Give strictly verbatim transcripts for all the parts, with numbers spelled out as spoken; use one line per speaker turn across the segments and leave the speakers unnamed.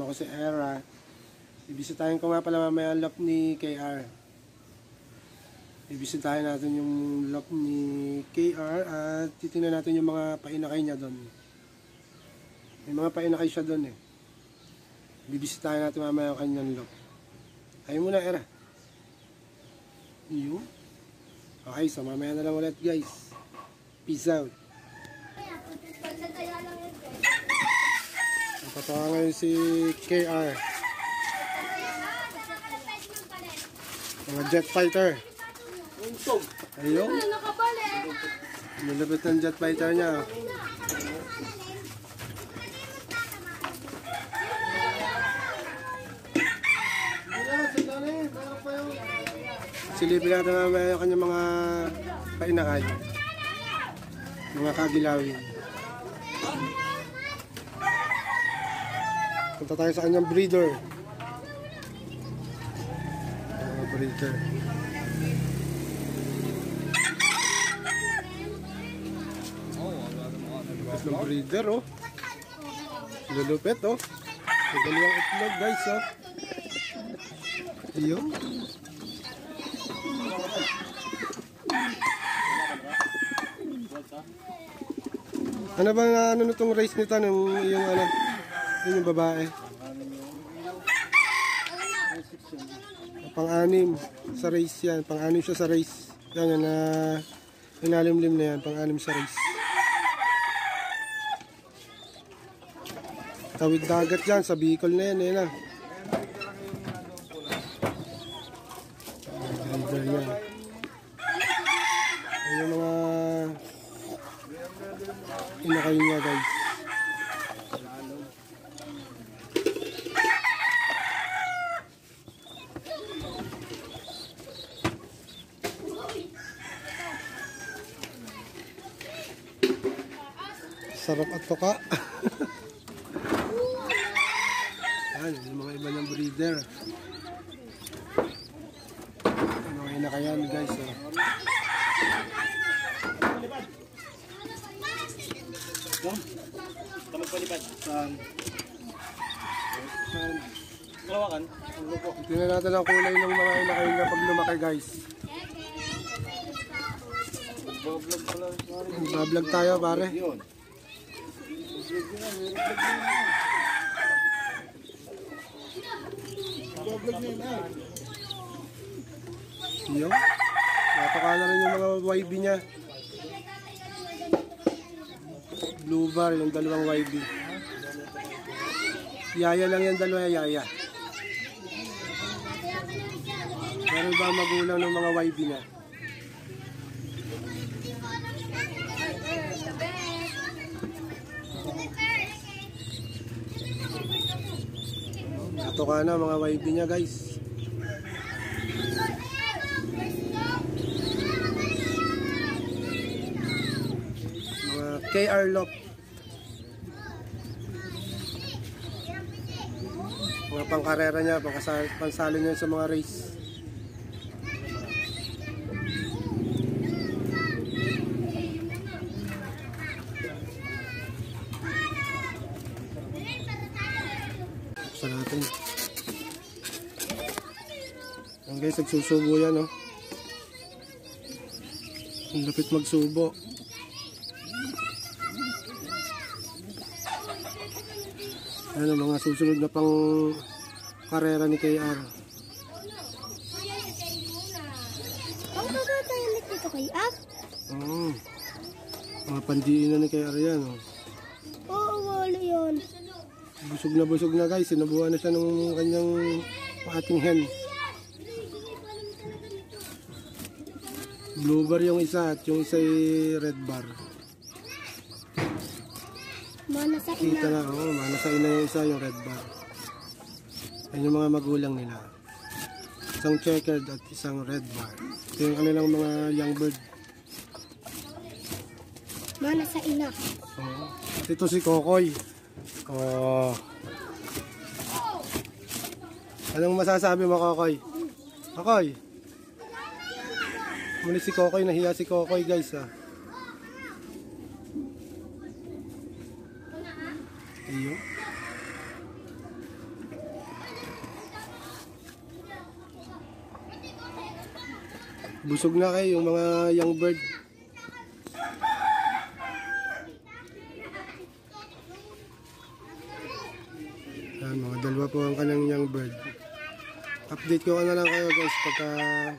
Ako si Era. Ibisitahin ko nga pala mamaya ang lock ni K R. Ibisitahin natin yung lock ni K R at titingnan natin yung mga painakay niya doon. May mga painakay siya doon eh. Bibisitahin natin mamaya yung kanyang lock. Ayaw muna, Era. Iyo. Okay, so mamaya na lang ulit guys. Peace out. Napatawa ngayon si K R. Mga jet fighter. Ayun. Nilabit ng jet fighter niya. Silipin natin mamaya yung kanyang mga painakay. Mga kagilawin. Punta tayo sa kanyang breeder. Mga breeder. Lulupit ng breeder, oh. Lulupit, oh. May dalawang itlog, guys, oh. Ayun. Ano bang uh, ano nitong race nito ng yung ano yung babae? Pang-anim sa race yan, pang-anim siya sa race. Yan yan na uh, inalimlim na yan, pang-anim sa race. Tawid dagat yan, sa Bicol na yan, yan ah. Rider yan. Ayan yung mga inakay niya guys. Sarap at tuka. Ayan, yung mga iba ng breeder. Mga inakayan guys. Oh.
Kamag palipad. Saan? Kalawakan?
Tingnan natin ang kulay ng mga inakay na pag lumaki guys.
Bablog pala.
Bablog tayo pare. Yung napaka na rin yung mga Y B niya. Blue bar yung dalawang Y B. Yaya lang yung dalawang yaya. Meron ba magulang ng mga Y B niya? Ito ka na mga Y B niya guys. Mga K R lock. Mga pangkarera niya, pansalo niya sa mga race. Buksan natin. Ang guys, nagsusubo yan, oh. Ang lapit magsubo. Ano mga susunod na pang karera ni K R.
Ang tatatayalit dito kay R?
Oo. Mga pandiin na ni K R yan, oh.
Oo, wala yun.
Busog na busog na guys. Sinabuhan na siya ng kanyang ating hen. Blue bar yung isa at yung isa ay red bar.
Mana sa
Kita
ina.
na, oh, mana sa ina yung isa, yung red bar. Yan yung mga magulang nila. Isang checkered at isang red bar. Ito yung kanilang mga young bird.
Mana sa ina.
Oh. At ito si Kokoy. Oh. Anong masasabi mo, Kokoy? Kokoy? Muli si Kokoy, nahiya si Kokoy guys ah. Iyo. Busog na kayo yung mga young bird. Yan, mga dalawa po ang kanyang young bird. Update ko na lang kayo guys pagka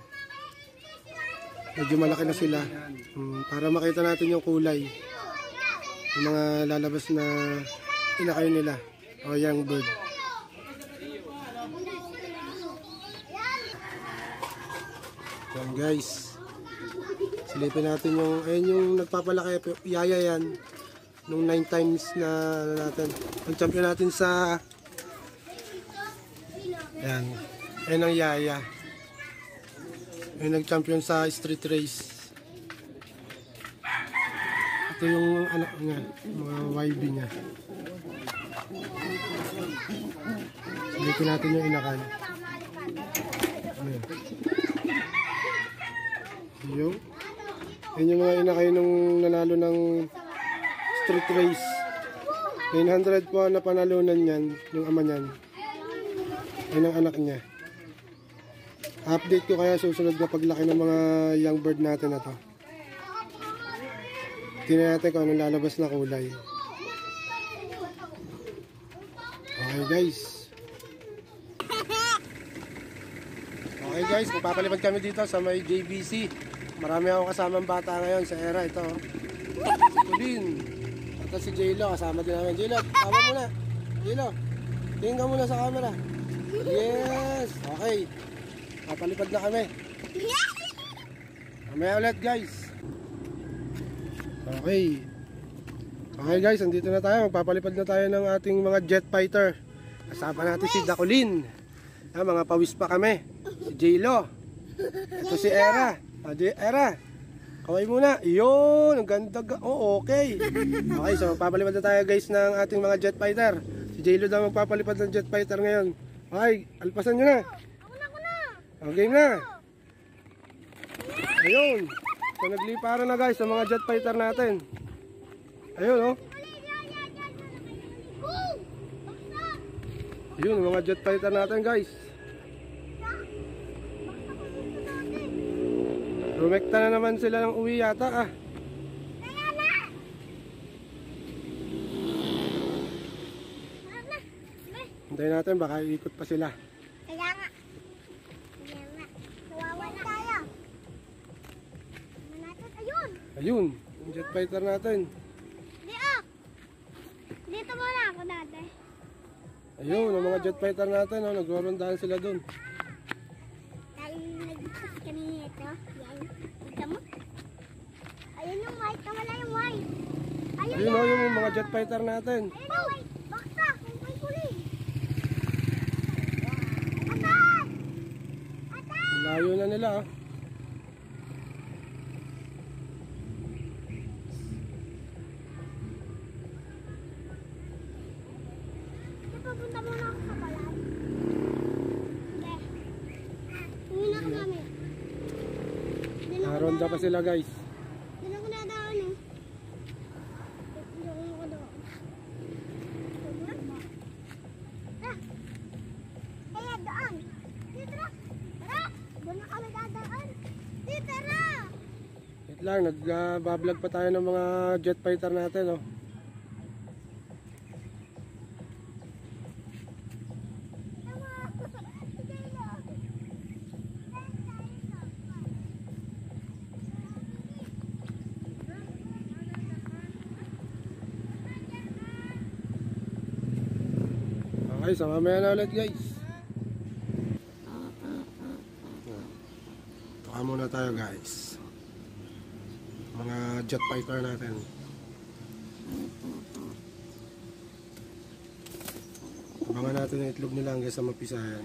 medyo malaki na sila. Um, para makita natin yung kulay. Yung mga lalabas na inakay nila o young bird. Yan guys, silipin natin yung ayun yung nagpapalaki, yaya yan nung nine times na ano natin, ang champion natin sa yan, ayun ang yaya, ayun nag champion sa street race. Ito yung anak niya, mga Y B niya. Silipin natin yung inakan. Ayan. Yung, yun yung mga inakay nung nanalo ng street race. nine hundred po na panalunan yan, yung ama niyan. Yun ang anak niya. Update ko kaya susunod na paglaki ng mga young bird natin na to. Tingnan natin kung anong lalabas na kulay. Okay guys. Okay guys, magpapalipad kami dito sa may J B C. Marami akong kasamang bata ngayon sa era ito. Si Colin. At si J-Lo, kasama din namin. J-Lo, tama muna. J-Lo, tingin ka muna sa camera. Yes! Okay. Papalipad na kami. Mamaya ulit guys. Okay. Okay guys, andito na tayo. Magpapalipad na tayo ng ating mga jet fighter. Kasama natin si Dacolin. Ah, mga pawis pa kami. Si J-Lo. Ito si Era. Adi, Era. Kaway muna. Yun, ang ganda. Oh, okay. Okay, so magpapalipad na tayo guys ng ating mga jet fighter. Si J-Lo daw magpapalipad ng jet fighter ngayon. Okay, alpasan nyo na. Okay, game na. Ayun. So nagliparan na guys sa mga jet fighter natin. Ayun, oh. Ayun, mga jet fighter natin guys. Rumekta na naman sila ng uwi yata ah. Hintayin natin, baka iikot pa sila.
Kaya nga. Kaya nga. Nawawala tayo. Ano natin? Ayun!
Ayun, yung jet fighter natin.
Di ah! Dito muna ako dati.
Ayun, ang mga jet fighter natin, oh, nagro-rondahan sila dun.
Dahil nag-ipas kami nito. Yan. Ito mo? Ayun yung white. Nawala yung white. Ayun,
Ayun, oh, yung mga jet fighter natin.
Ayun yung white. Baksa! May kuling. Atas! Atas!
Layo na nila ah.
Papunta muna ako sa balat. Hindi. Uwi na ako namin. Doon ako
Naronda pa
dadaan.
sila guys.
Doon ako dadaan eh. Doon ako doon. Ah! Kaya doon. Dito na. Tara! Doon na kami dadaan. Dito tara!
Wait lang, nag-vlog pa tayo ng mga jet fighter natin oh. Okay, so mamaya na ulit guys. Tuka muna tayo guys. Mga jet fighter natin. Abangan natin yung itlog nila hanggang sa mapisahan.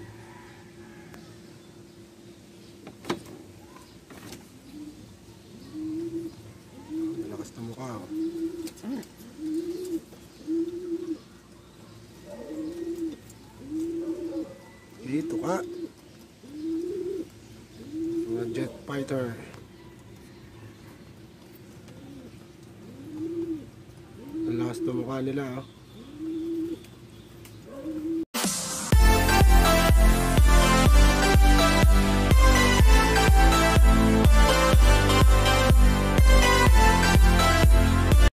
Malakas na mukha oh. Dito ka. Mga jet fighter. Ang lakas na mukha nila oh.